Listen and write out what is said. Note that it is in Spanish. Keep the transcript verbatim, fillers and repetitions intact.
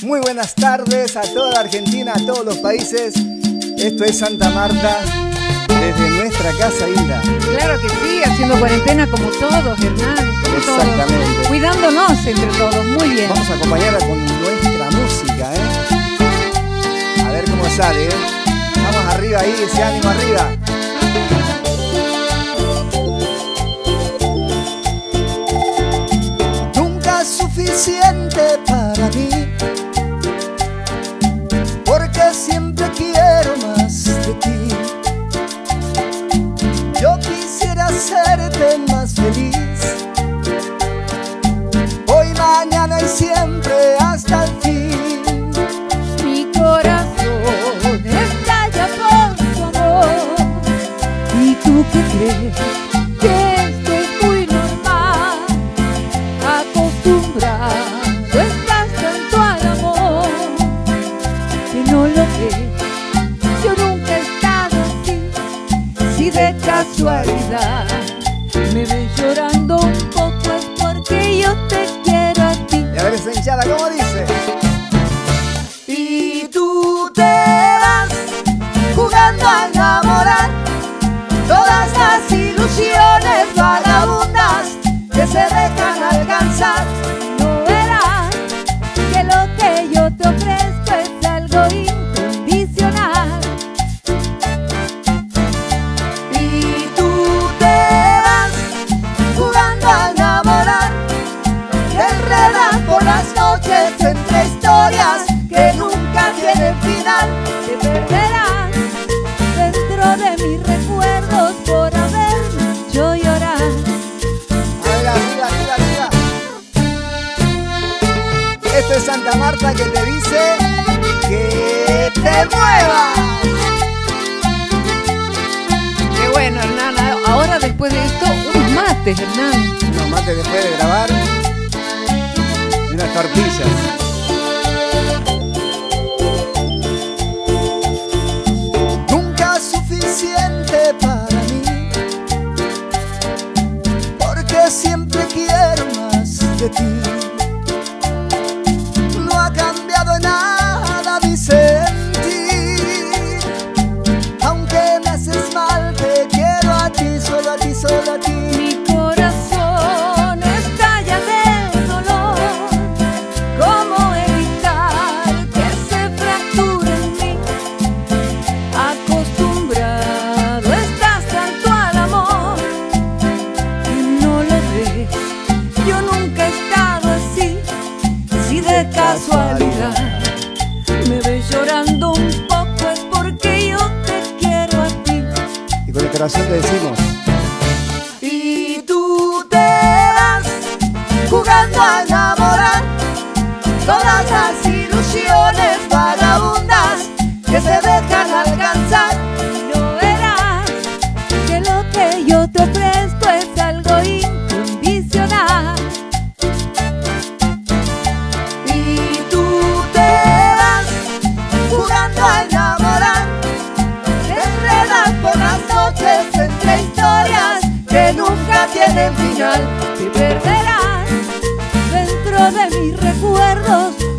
Muy buenas tardes a toda la Argentina, a todos los países. Esto es Santa Marta, desde nuestra casa, Hilda. Claro que sí, haciendo cuarentena como todos, Hernán. Como Exactamente. Todos. Cuidándonos entre todos, muy bien. Vamos a acompañarla con nuestra música, ¿eh? A ver cómo sale, ¿eh? Vamos arriba ahí, ese ánimo arriba. Nunca es suficiente para mí, porque siempre quiero más de ti. Yo quisiera hacerte más feliz, hoy, mañana y siempre hasta el fin. Mi corazón estalla por tu amor. ¿Y tú qué crees? Que esto es muy normal. Acostumbrado estás tanto al amor que no lo ves. Yo nunca he estado así. Si de casualidad me ves llorando un poco es porque yo te quiero a ti. Y a ver esa hinchada, ¿cómo dice? Y tú te vas jugando a enamorar todas las ilusiones vagabundas que se dejan alcanzar. No verás que lo que yo te ofrezco es algo incondicional. Y tú te vas jugando a enamorar, te enredas por las noches entre historias que nunca tienen final. Te perderás dentro de mis recuerdos por haberme hecho llorar. Arriba, arriba, arriba, arriba. Esto es Santa Marta que te dice que te muevas. Qué bueno, Hernán. Ahora después de esto, unos mates, Hernán. Unos mates después de grabar y unas tortillas. Nunca es suficiente para mí, porque siempre quiero más de ti. No ha cambiado nada mi sentir, aunque me haces mal, te quiero a ti, solo a ti, solo a ti. Mi corazón estalla de dolor. ¿Cómo evitar que se fracture en mí? Acostumbrado estás tanto al amor que no lo ves. Yo nunca he estado así. Si de casualidad me ves llorando un poco es porque yo te quiero a ti. Y con el corazón te decimos: Y tú te vas jugando a enamorar todas las ilusiones vagabundas que se dejan alcanzar. No verás que lo que yo te ofrezco es algo incondicional. Y tú te vas jugando a enamorar, te enredas por las noches entre historias que nunca tienen final. Te perderás dentro de mis recuerdos